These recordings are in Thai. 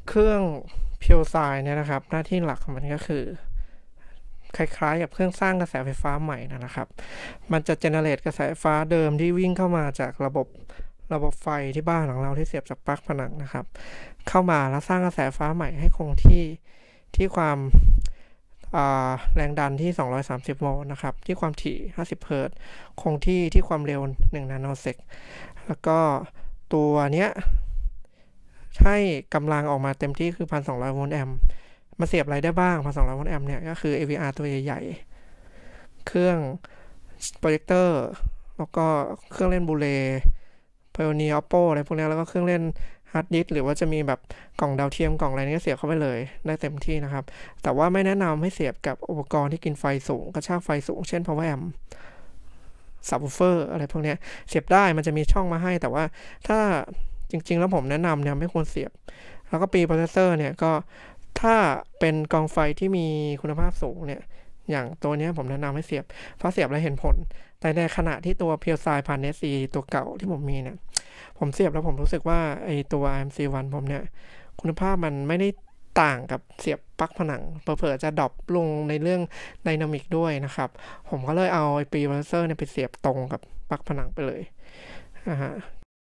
เครื่องเพียวไซเนี่ยนะครับหน้าที่หลักของมันก็คือคล้ายๆกับเครื่องสร้างกระแสไฟฟ้าใหม่นะครับมันจะเจเนเรตกระแสไฟฟ้าเดิมที่วิ่งเข้ามาจากระบบไฟที่บ้านของเราที่เสียบจากปลั๊กผนังนะครับเข้ามาแล้วสร้างกระแสไฟฟ้าใหม่ให้คงที่ความแรงดันที่230โวลต์นะครับที่ความถี่50เฮิรตซ์คงที่ความเร็ว1นาโนเซกแล้วก็ตัวเนี้ยให้กำลังออกมาเต็มที่คือ1,200โวลต์แอมป์มาเสียบอะไรได้บ้าง1,200โวลต์แอมป์เนี่ยก็คือ AVR ตัวใหญ่ๆเครื่องโปรเจคเตอร์แล้วก็เครื่องเล่นบูเลPioneer Oppo อะไรพวกนี้แล้วก็เครื่องเล่นฮาร์ดดิสก์หรือว่าจะมีแบบกล่องดาวเทียมกล่องอะไรนี้ก็เสียบเข้าไปเลยได้เต็มที่นะครับแต่ว่าไม่แนะนำให้เสียบกับอุปกรณ์ที่กินไฟสูงกระชากไฟสูงเช่น power amp subwoofer อะไรพวกนี้เสียบได้มันจะมีช่องมาให้แต่ว่าถ้าจริงๆแล้วผมแนะนำเนี่ยไม่ควรเสียบแล้วก็ปีโปรเซสเซอร์เนี่ยก็ถ้าเป็นกองไฟที่มีคุณภาพสูงเนี่ยอย่างตัวนี้ผมแนะนำให้เสียบเพราะเสียบแล้วเห็นผลแต่ในขณะที่ตัวเพียวไซพันเอซีตัวเก่าที่ผมมีเนี่ยผมเสียบแล้วผมรู้สึกว่าไอตัว RMC1 ผมเนี่ยคุณภาพมันไม่ได้ต่างกับเสียบปลั๊กผนังเผลอๆจะดรอปลงในเรื่องไดนามิกด้วยนะครับผมก็เลยเอาไอปีโปรเซสเซอร์เนี่ยไปเสียบตรงกับปลั๊กผนังไปเลยฮะ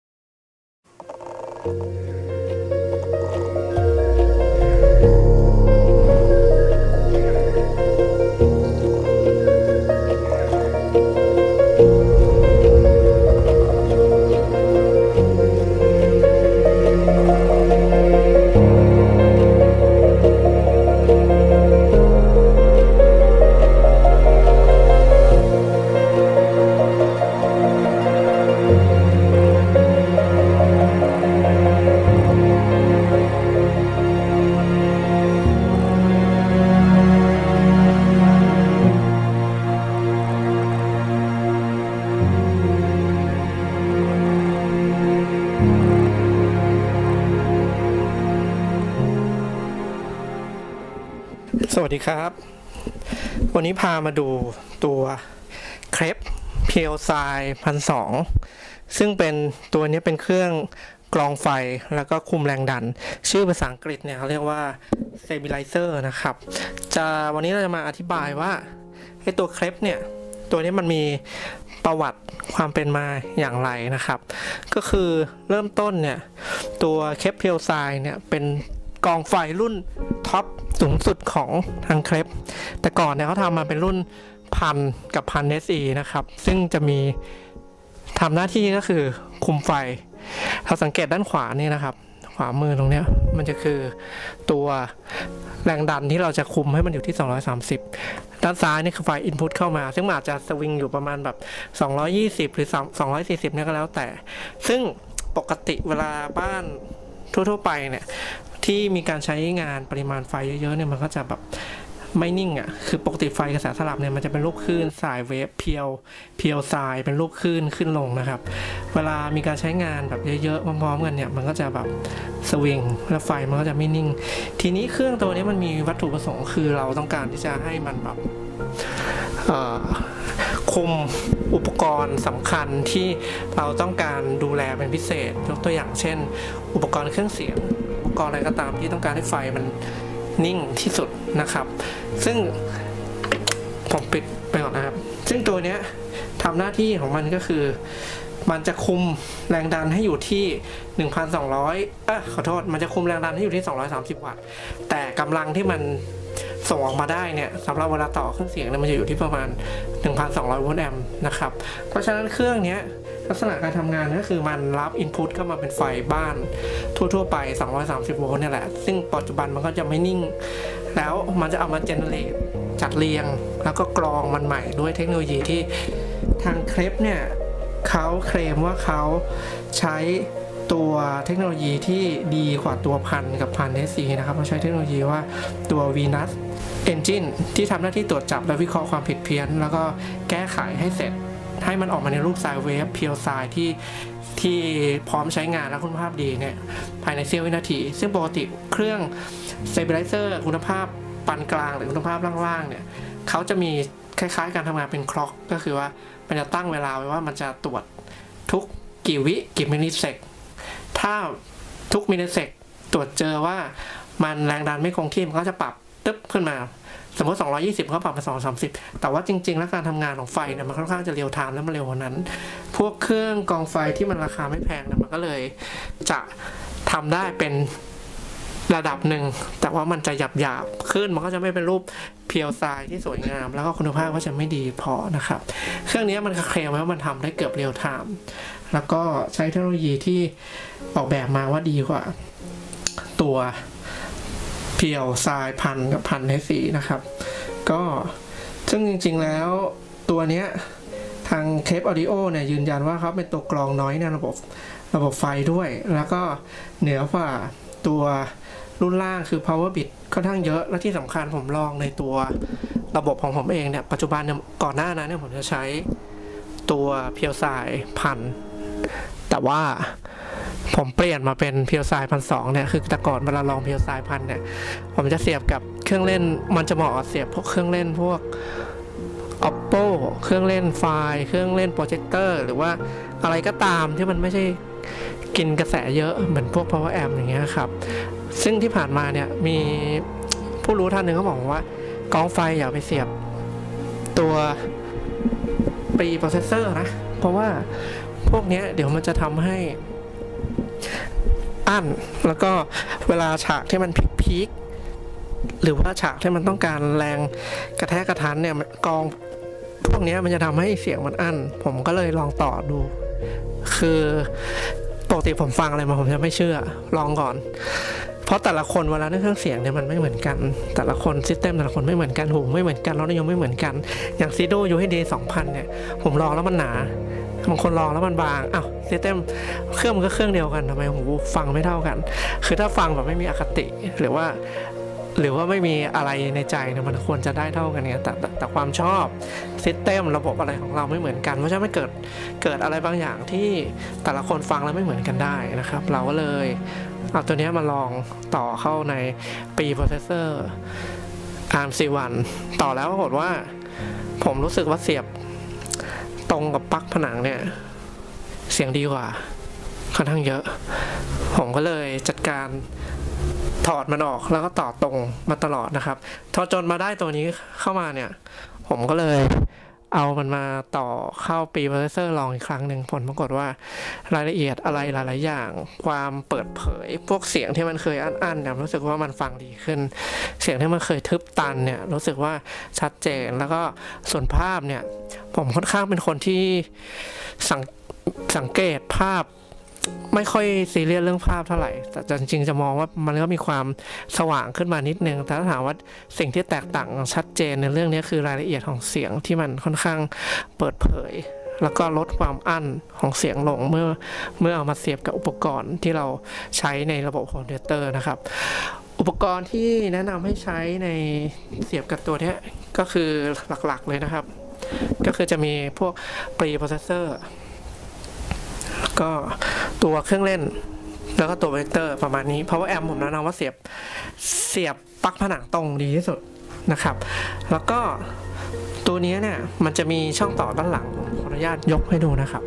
สวัสดีครับวันนี้พามาดูตัวเครปเพียวไซ1,200ซึ่งเป็นตัวนี้เป็นเครื่องกรองไฟแล้วก็คุมแรงดันชื่อภาษาอังกฤษเนี่ยเขาเรียกว่า stabilizer นะครับวันนี้เราจะมาอธิบายว่าไอ้ตัวเครปเนี่ยตัวนี้มันมีประวัติความเป็นมาอย่างไรนะครับก็คือเริ่มต้นเนี่ยตัวเครปเพียวไซเนี่ยเป็นกองไฟรุ่นท็อปสูงสุดของทางเครปแต่ก่อนเนี่ยเขาทำมาเป็นรุ่น1,000กับ1,000 SE นะครับซึ่งจะมีทำหน้าที่ก็คือคุมไฟเราสังเกตด้านขวานี่นะครับขวามือตรงเนี้ยมันจะคือตัวแรงดันที่เราจะคุมให้มันอยู่ที่230ด้านซ้ายนี่คือไฟอินพุตเข้ามาซึ่งอาจจะสวิงอยู่ประมาณแบบ220หรือ240เนี่ยก็แล้วแต่ซึ่งปกติเวลาบ้านทั่วๆไปเนี่ยที่มีการใช้งานปริมาณไฟเยอะๆเนี่ยมันก็จะแบบไม่นิ่งอ่ะคือปกติไฟกระแสสลับเนี่ยมันจะเป็นรูปคลื่นสายเวฟเพียวสายเป็นรูปคลื่นขึ้นลงนะครับเวลามีการใช้งานแบบเยอะๆพร้อมๆกันเนี่ยมันก็จะแบบสวิงแล้วไฟมันก็จะไม่นิ่งทีนี้เครื่องตัวนี้มันมีวัตถุประสงค์คือเราต้องการที่จะให้มันแบบคุมอุปกรณ์สำคัญที่เราต้องการดูแลเป็นพิเศษยกตัวอย่างเช่นอุปกรณ์เครื่องเสียงอุปกรณ์อะไรก็ตามที่ต้องการให้ไฟมันนิ่งที่สุดนะครับซึ่งผมปิดไปก่อนนะครับซึ่งตัวนี้ทำหน้าที่ของมันก็คือมันจะคุมแรงดันให้อยู่ที่1,200ขอโทษมันจะคุมแรงดันให้อยู่ที่230วัตต์แต่กำลังที่มันส่งออกมาได้เนี่ยสำหรับเวลาต่อเครื่องเสียงเนี่ยมันจะอยู่ที่ประมาณ1,200โวลต์แอมป์นะครับเพราะฉะนั้นเครื่องนี้ลักษณะการทำงานก็คือมันรับอินพุตเข้ามาเป็นไฟบ้านทั่วๆไป230โวลต์นี่แหละซึ่งปัจจุบันมันก็จะไม่นิ่งแล้วมันจะเอามาเจเนเรตจัดเรียงแล้วก็กรองมันใหม่ด้วยเทคโนโลยีที่ทางเครปเนี่ยเขาเคลมว่าเขาใช้ตัวเทคโนโลยีที่ดีกว่าตัว1,000กับ1,000 SE นะครับเขาใช้เทคโนโลยีว่าตัว Venus Engine ที่ทำหน้าที่ตรวจจับและวิเคราะห์ความผิดเพี้ยนแล้วก็แก้ไขให้เสร็จให้มันออกมาในรูปไซน์เวฟเพียวไซน์ที่พร้อมใช้งานและคุณภาพดีเนี่ยภายในเสี้ยววินาทีซึ่งปกติเครื่อง Stabilizer คุณภาพปานกลางหรือคุณภาพล่างๆเนี่ยเขาจะมีคล้ายๆการทำงานเป็นคล็อกก็คือว่ามันจะตั้งเวลาไว้ว่ามันจะตรวจทุกกี่มิลลิเซกถ้าทุกมิลลิเซกตรวจเจอว่ามันแรงดันไม่คงที่มันก็จะปรับตึ๊บขึ้นมาสมมติ220เขาปรับมา230แต่ว่าจริงๆแล้วการทำงานของไฟเนี่ยมันค่อนข้างจะเร็วไทม์และมันเร็วกว่านั้นพวกเครื่องกองไฟที่มันราคาไม่แพงเนี่ยมันก็เลยจะทำได้เป็นระดับหนึ่งแต่ว่ามันจะหยาบขึ้นมันก็จะไม่เป็นรูปเพียวทรายที่สวยงามแล้วก็คุณภาพก็จะไม่ดีพอนะครับเครื่องนี้มันเคลมไว้ว่ามันทำได้เกือบเรียลไทม์แล้วก็ใช้เทคโนโลยีที่ออกแบบมาว่าดีกว่าตัวเพียวทรายพันกับพันในสีนะครับก็ซึ่งจริงๆแล้วตัวเนี้ยทางเคปออดิโอเนี่ยยืนยันว่าเขาเป็นตัวกรองน้อยในระบบไฟด้วยแล้วก็เหนือกว่าตัวรุ่นล่างคือ power bit ค่อนข้างเยอะและที่สำคัญผมลองในตัวระบบของผมเองเนี่ยปัจจุบันเนี่ยก่อนหน้านั้นเนี่ยผมจะใช้ตัวเพียวทรายพันแต่ว่าผมเปลี่ยนมาเป็นเพียวทราย1,200เนี่ยคือแต่ก่อนเวลาลองเพียวทรายพันเนี่ยผมจะเสียบกับเครื่องเล่นมันจะเหมาะกับเสียบพวกเครื่องเล่นพวก Oppo เครื่องเล่นไฟล์เครื่องเล่นโปรเจคเตอร์หรือว่าอะไรก็ตามที่มันไม่ใช่กินกระแสเยอะเหมือนพวก power amp อย่างเงี้ยครับซึ่งที่ผ่านมาเนี่ยมีผู้รู้ท่านหนึ่งเขาบอกว่ากองไฟอย่าไปเสียบตัวปีโปรเซสเซอร์นะเพราะว่าพวกนี้เดี๋ยวมันจะทำให้อั้นแล้วก็เวลาฉากที่มันพีคหรือว่าฉากที่มันต้องการแรงกระแทกกระทันเนี่ยกองพวกนี้มันจะทำให้เสียงมันอั้นผมก็เลยลองต่อดูคือปกติผมฟังอะไรมาผมจะไม่เชื่อลองก่อนเพราะแต่ละคนเวลาเรื่องเสียงเนี่ยมันไม่เหมือนกันแต่ละคนซิสเต็มแต่ละคนไม่เหมือนกันหูไม่เหมือนกันรสนิยมไม่เหมือนกันอย่างซีโดยูให้ดี2000เนี่ยผมลองแล้วมันหนาบางคนลองแล้วมันบางอ้าวซิสเต็มเครื่องมันก็เครื่องเดียวกันทำไมหูฟังไม่เท่ากันคือถ้าฟังแบบไม่มีอคติหรือว่าไม่มีอะไรในใจเนี่ยมันควรจะได้เท่ากันเนี่ยแต่ความชอบซิสเต็มระบบอะไรของเราไม่เหมือนกันเพราะฉะนั้นไม่เกิดอะไรบางอย่างที่แต่ละคนฟังแล้วไม่เหมือนกันได้นะครับเราก็เลยเอาตัวนี้มาลองต่อเข้าในปีโปรเซสเซอร์ ARM-C1 ต่อแล้วปรากฏว่าผมรู้สึกว่าเสียบตรงกับปลั๊กผนังเนี่ยเสียงดีกว่าค่อนข้างเยอะผมก็เลยจัดการถอดมันออกแล้วก็ต่อตรงมาตลอดนะครับจนมาได้ตัวนี้เข้ามาเนี่ยผมก็เลยเอามันมาต่อเข้าปีโปรเซสเซอร์ลองอีกครั้งหนึ่งผลปรากฏว่ารายละเอียดอะไรหลายๆอย่างความเปิดเผยพวกเสียงที่มันเคยอั้นเนี่ยรู้สึกว่ามันฟังดีขึ้นเสียงที่มันเคยทึบตันเนี่ยรู้สึกว่าชัดเจนแล้วก็ส่วนภาพเนี่ยผมค่อนข้างเป็นคนที่สังเกตภาพไม่ค่อยซีเรียสเรื่องภาพเท่าไหร่แต่จริงๆจะมองว่ามันก็มีความสว่างขึ้นมานิดนึงแต่ถ้าถามว่าสิ่งที่แตกต่างชัดเจนในเรื่องนี้คือรายละเอียดของเสียงที่มันค่อนข้างเปิดเผยแล้วก็ลดความอั้นของเสียงลงเมื่อเอามาเสียบกับอุปกรณ์ที่เราใช้ในระบบคอมพิวเตอร์นะครับอุปกรณ์ที่แนะนำให้ใช้ในเสียบกับตัวนี้ก็คือหลักๆเลยนะครับก็คือจะมีพวกปรีโปรเซสเซอร์ก็ตัวเครื่องเล่นแล้วก็ตัวโปรเจคเตอร์ประมาณนี้ Power Amp ผมแนะนำว่าเสียบปลั๊กผนังตรงดีที่สุดนะครับแล้วก็ตัวนี้เนี่ยมันจะมีช่องต่อด้านหลังขออนุญาตยกให้ดูนะครับ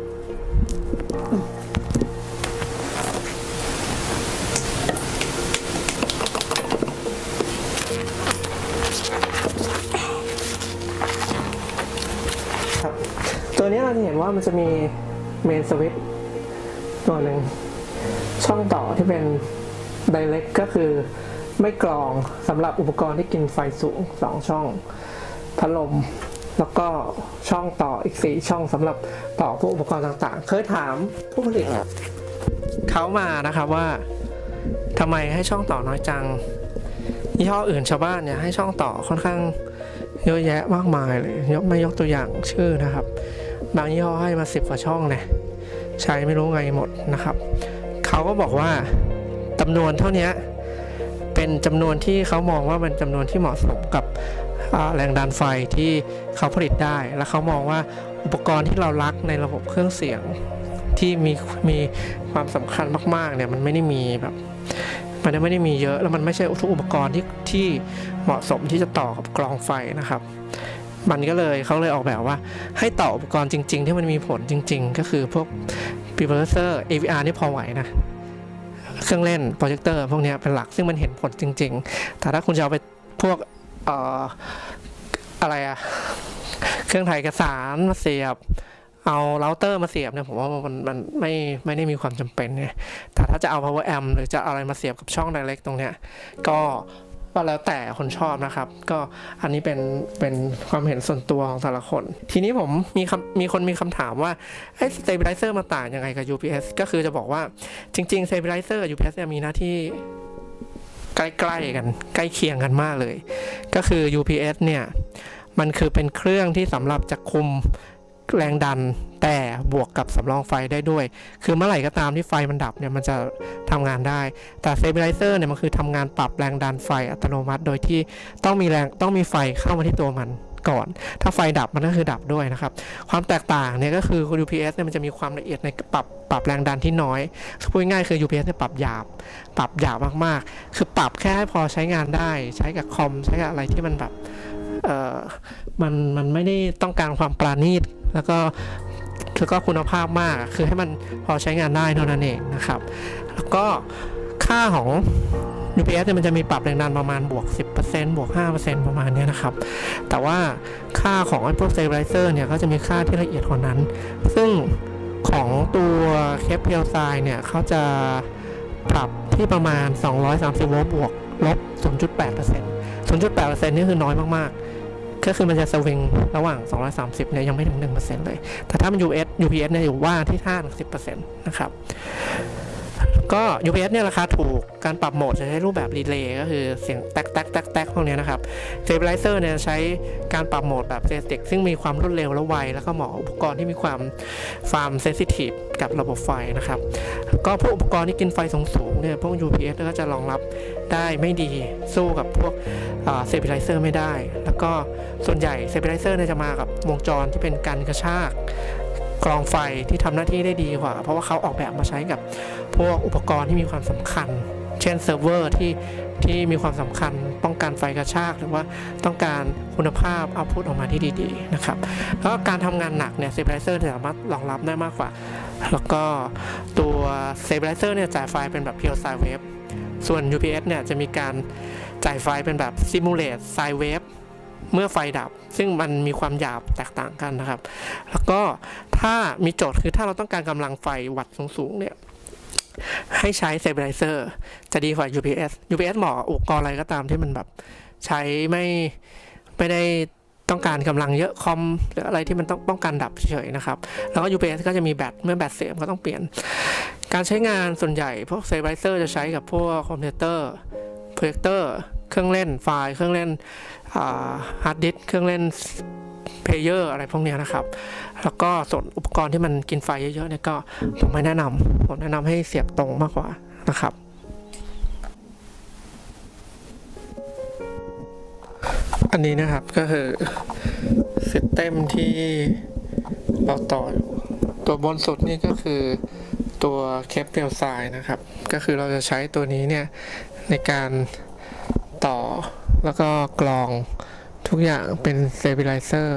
ตัวนี้เราจะเห็นว่ามันจะมีเมนสวิตช์ตัวหนึ่งช่องต่อที่เป็น Direct ก็คือไม่กรองสำหรับอุปกรณ์ที่กินไฟสูง2ช่องพัดลมแล้วก็ช่องต่ออีก4ช่องสำหรับต่อพวกอุปกรณ์ต่างๆเคยถามผู้ผลิตเขามานะครับว่าทำไมให้ช่องต่อน้อยจังยี่ห้ออื่นชาวบ้านเนี่ยให้ช่องต่อค่อนข้างเยอะแยะมากมายเลยไม่ยกตัวอย่างชื่อนะครับบางยี่ห้อให้มา10 กว่าช่องเนี่ยใช้ไม่รู้ไงหมดนะครับเขาก็บอกว่าจำนวนเท่านี้เป็นจำนวนที่เขามองว่าเป็นจำนวนที่เหมาะสมกับแรงดันไฟที่เขาผลิตได้และเขามองว่าอุปกรณ์ที่เรารักในระบบเครื่องเสียงที่มีความสำคัญมากๆเนี่ยมันไม่ได้มีแบบมันไม่ได้มีเยอะแล้วมันไม่ใช่ทุกอุปกรณ์ที่เหมาะสมที่จะต่อกับกรองไฟนะครับมันก็เลยเขาเลยออกแบบว่าให้ต่ออุปกรณ์จริงๆที่มันมีผลจริงๆก็คือพวก preprocessor AVR นี่พอไหวนะเครื่องเล่นโปรเจคเตอร์พวกนี้เป็นหลักซึ่งมันเห็นผลจริงๆแต่ถ้าคุณจะเอาไปพวกอะไรอะเครื่องถ่ายเอกสารมาเสียบเอาเราเตอร์มาเสียบเนี่ยผมว่ามันไม่ได้มีความจำเป็นเนี่ยแต่ถ้าจะเอา power amp หรือจะอะไรมาเสียบกับช่อง direct ตรงเนี้ยก็แล้วแต่คนชอบนะครับก็อันนี้เป็นความเห็นส่วนตัวของแต่ละคนทีนี้ผมมีคนมีคำถามว่าไอ้ stabilizer มาต่างยังไงกับ UPS ก็คือจะบอกว่าจริงๆ stabilizer กับ UPS มีหน้าที่ใกล้ๆกันใกล้เคียงกันมากเลยก็คือ UPS เนี่ยมันคือเป็นเครื่องที่สำหรับจะคุมแรงดันแต่บวกกับสำรองไฟได้ด้วยคือเมื่อไหร่ก็ตามที่ไฟมันดับเนี่ยมันจะทำงานได้แต่ stabilizer เนี่ยมันคือทำงานปรับแรงดันไฟอัตโนมัติโดยที่ต้องมีไฟเข้ามาที่ตัวมันก่อนถ้าไฟดับมันก็คือดับด้วยนะครับความแตกต่างเนี่ยก็คือ UPS เนี่ยมันจะมีความละเอียดในปรับแรงดันที่น้อยพูดง่ายๆคือ UPS เนี่ยปรับหยาบมากๆคือปรับแค่พอใช้งานได้ใช้กับคอมใช้กับอะไรที่มันแบบมันไม่ได้ต้องการความปราณีตแล้วก็คุณภาพมากคือให้มันพอใช้งานได้เท่านั้นเองนะครับแล้วก็ค่าของ UPS เนี่ยมันจะมีปรับแรงดันประมาณบวก 10% บวก 5% ประมาณนี้นะครับแต่ว่าค่าของพวก stabilizer เนี่ยก็จะมีค่าที่ละเอียดกว่านั้นซึ่งของตัวเคปเพียลไซน์เนี่ยเขาจะปรับที่ประมาณ230โวลต์บวกลบ 0.8% นี่คือน้อยมากๆก็คือมันจะสวิงระหว่าง230เนี่ยยังไม่ถึง 1% เลยแต่ถ้ามัน UPS เนี่ยอยู่ว่าที่ 5-10% นะครับก็ UPS เนี่ยราคาถูกการปรับโหมดจะใช้รูปแบบรีเลย์ก็คือเสียงแตกพวกนี้นะครับ Stabilizer เนี่ยใช้การปรับโหมดแบบ Static ซึ่งมีความรวดเร็วและไวแล้วก็เหมาะอุปกรณ์ที่มีความเซนซิทีฟกับระบบไฟนะครับก็พวกอุปกรณ์ที่กินไฟสูงเนี่ยพวก UPS ก็จะรองรับได้ไม่ดีสู้กับพวกStabilizer ไม่ได้แล้วก็ส่วนใหญ่ Stabilizer เนี่ยจะมากับวงจรที่เป็นการกระชากกรองไฟที่ทำหน้าที่ได้ดีกว่าเพราะว่าเขาออกแบบมาใช้กับพวกอุปกรณ์ที่มีความสำคัญเช่นเซิร์ฟเวอร์ที่มีความสำคัญป้องกันไฟกระชากหรือว่าต้องการคุณภาพเอาพุตออกมาที่ดีๆนะครับแล้วก็การทำงานหนักเนี่ย Stabilizer สามารถรองรับได้มากกว่าแล้วก็ตัว Stabilizer เนี่ยจ่ายไฟเป็นแบบ Pure Sine Wave ส่วน UPS เนี่ยจะมีการจ่ายไฟเป็นแบบ Simulate Sine Wave เมื่อไฟดับซึ่งมันมีความหยาบแตกต่างกันนะครับแล้วก็ถ้ามีโจทย์คือถ้าเราต้องการกำลังไฟวัตต์สูงๆเนี่ยให้ใช้ Stabilizer จะดีกว่า UPS เหมาะอุปกรณ์อะไรก็ตามที่มันแบบใช้ไม่ได้ต้องการกำลังเยอะคอมหรืออะไรที่มันต้องป้องกันดับเฉยๆนะครับแล้วก็ UPS ก็จะมีแบตเมื่อแบตเสียก็ต้องเปลี่ยนการใช้งานส่วนใหญ่พวก Stabilizer จะใช้กับพวกคอมพิวเตอร์โปรเจคเตอร์เครื่องเล่นไฟล์เครื่องเล่นฮาร์ดดิสก์เครื่องเล่นเพลเยอร์อะไรพวกนี้นะครับแล้วก็ส่วนอุปกรณ์ที่มันกินไฟเยอะๆเนี่ยก็ผมแนะนำให้เสียบตรงมากกว่านะครับอันนี้นะครับก็คือซิสเต็มที่เราต่ออยู่ตัวบนสุดนี่ก็คือตัวเคปเปียลไซน์นะครับก็คือเราจะใช้ตัวนี้เนี่ยในการต่อแล้วก็กรองทุกอย่างเป็น Stabilizer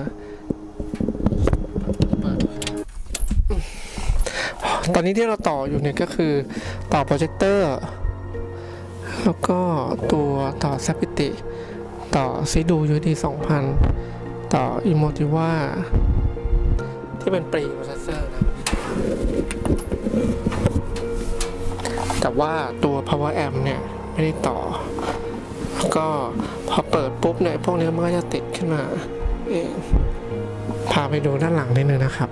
ตอนนี้ที่เราต่ออยู่เนี่ยก็คือต่อโปรเจคเตอร์แล้วก็ตัวต่อ Sapiti ต่อ Sidu UD 2000ต่อ Emotiva ที่เป็น Pre-processor นะแต่ว่าตัว Power Amp เนี่ยไม่ได้ต่อก็พอเปิดปุ๊บเนี่ยพวกนี้มันก็จะติดขึ้นมาเองพาไปดูด้านหลังนิดนึงนะครับ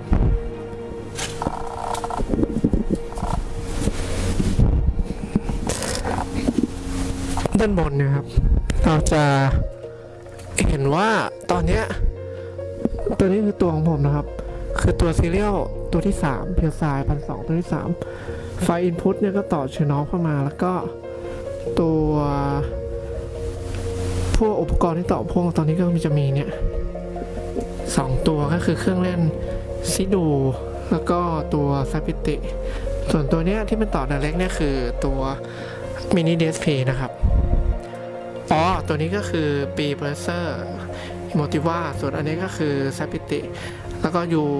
ด้านบนเนี่ยครับเราจะเห็นว่าตอนนี้ตัวนี้คือตัวของผมนะครับคือตัวซีเรียลตัวที่3เพียวไซน์1,200ตัวที่3ไฟอินพุตเนี่ยก็ต่อเชนอฟเข้ามาแล้วก็ตัวพวกอุปกรณ์ที่ต่อพ่วงตอนนี้ก็จะมีเนี่ย2ตัวก็คือเครื่องเล่นซิดูแล้วก็ตัวซาปิติส่วนตัวเนี้ยที่เป็นต่อ direct เนี่ยคือตัวมินิ DSP นะครับตัวนี้ก็คือ Pre-processor Emotiva ส่วนอันนี้ก็คือ Sapiti แล้วก็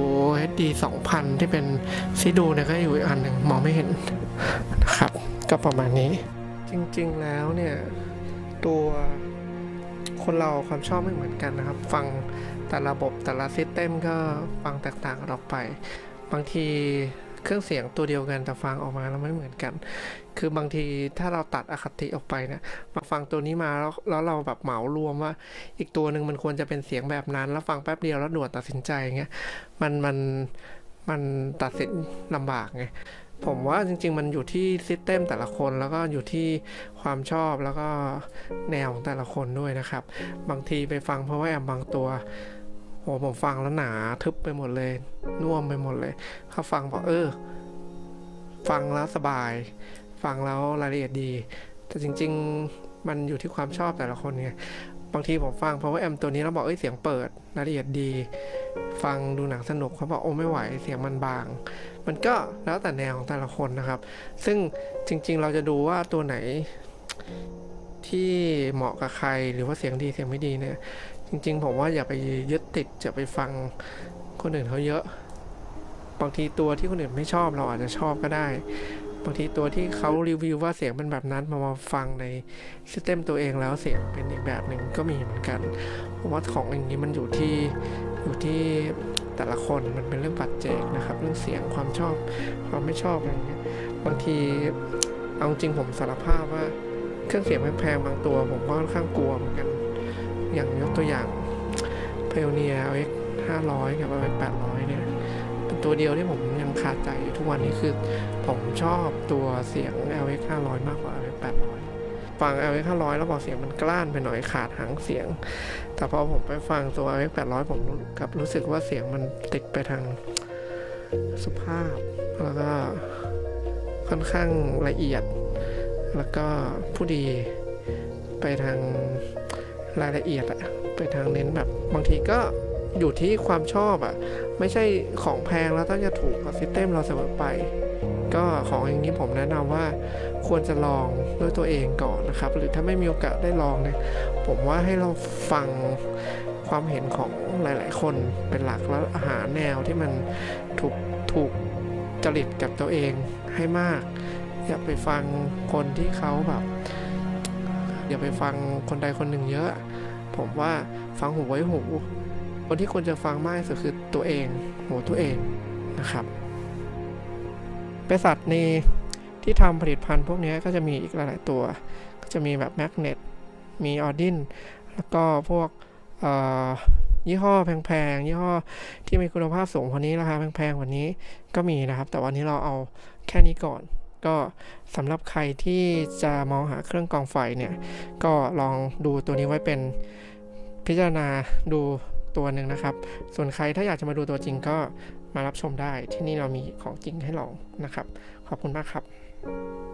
UHD 2000 ที่เป็นซีดูเนี่ยก็อยู่อีกอันหนึ่งมองไม่เห็นนะครับก็ประมาณนี้จริงๆแล้วเนี่ยตัวคนเราความชอบไม่เหมือนกันนะครับฟังแต่ระบบแต่ละซิสเต็มก็ฟังแตกต่างกันออกไปบางทีเครื่องเสียงตัวเดียวกันแต่ฟังออกมาแล้วไม่เหมือนกันคือบางทีถ้าเราตัดอคติออกไปเนี่ยมาฟังตัวนี้มาแล้วเราแบบเหมารวมว่าอีกตัวหนึ่งมันควรจะเป็นเสียงแบบนั้นแล้วฟังแป๊บเดียวแล้วด่วนตัดสินใจเงี้ยมันตัดสินลำบากไงผมว่าจริงๆมันอยู่ที่ซิสเต็มแต่ละคนแล้วก็อยู่ที่ความชอบแล้วก็แนวของแต่ละคนด้วยนะครับบางทีไปฟังเพราะว่าแอมบางตัวโหผมฟังแล้วหนาทึบไปหมดเลยน่วมไปหมดเลยเขาฟังบอกฟังแล้วสบายฟังแล้วรายละเอียดดีแต่จริงๆมันอยู่ที่ความชอบแต่ละคนไงบางทีผมฟังเพราะว่าแอมตัวนี้แล้วบอกเสียงเปิดรายละเอียดดีฟังดูหนังสนุกเขาบอกไม่ไหวเสียงมันบางมันก็แล้วแต่แนวของแต่ละคนนะครับซึ่งจริงๆเราจะดูว่าตัวไหนที่เหมาะกับใครหรือว่าเสียงดีเสียงไม่ดีเนี่ยจริงๆผมว่าอย่าไปยึดติดจะไปฟังคนอื่นเขาเยอะบางทีตัวที่คนอื่นไม่ชอบเราอาจจะชอบก็ได้บางทีตัวที่เขารีวิวว่าเสียงเป็นแบบนั้นมาฟังในซิสเต็มตัวเองแล้วเสียงเป็นอีกแบบหนึ่งก็มีเหมือนกันเพราะว่าของอย่างนี้มันอยู่ที่แต่ละคนมันเป็นเรื่องปัจเจกนะครับเรื่องเสียงความชอบความไม่ชอบอะไรเงี้ยบางทีเอาจริงผมสารภาพว่าเครื่องเสียงแพงๆบางตัวผมก็ค่อนข้างกลัวเหมือนกันอย่างยกตัวอย่าง Pioneer LX 500 กับ LX 800 เนี่ยเป็นตัวเดียวที่ผมยังขาดใจอยู่ทุกวันนี้คือผมชอบตัวเสียง LX 500 มากกว่า LX 800 ฟัง LX 500 แล้วบอกเสียงมันกล้านไปหน่อยขาดหางเสียงแต่พอผมไปฟังตัว LX 800 ผมกับรู้สึกว่าเสียงมันติดไปทางสุภาพแล้วก็ค่อนข้างละเอียดแล้วก็ผู้ดีไปทางรายละเอียดไปทางเน้นแบบบางทีก็อยู่ที่ความชอบไม่ใช่ของแพงแล้วต้องจะถูกกับซิสเต็มเราเสมอไปก็ของอย่างนี้ผมแนะนำว่าควรจะลองด้วยตัวเองก่อนนะครับหรือถ้าไม่มีโอกาสได้ลองเนี่ยผมว่าให้เราฟังความเห็นของหลายๆคนเป็นหลักแล้วหาแนวที่มันถูกจริตกับตัวเองให้มากอย่าไปฟังคนที่เขาแบบอย่าไปฟังคนใดคนหนึ่งเยอะผมว่าฟังหูไว้หูคนที่ควรจะฟังมากที่สุดคือตัวเองหูตัวเองนะครับบริษัทในที่ทำผลิตภัณฑ์พวกนี้ก็จะมีอีกหลายๆตัวก็จะมีแบบแมกเนตมีออดินแล้วก็พวกยี่ห้อแพงๆยี่ห้อที่มีคุณภาพสูงกว่านี้ราคาแพงๆกว่านี้ก็มีนะครับแต่วันนี้เราเอาแค่นี้ก่อนก็สำหรับใครที่จะมองหาเครื่องกรองไฟเนี่ยก็ลองดูตัวนี้ไว้เป็นพิจารณาดูตัวหนึ่งนะครับส่วนใครถ้าอยากจะมาดูตัวจริงก็มารับชมได้ที่นี่เรามีของจริงให้ลองนะครับขอบคุณมากครับ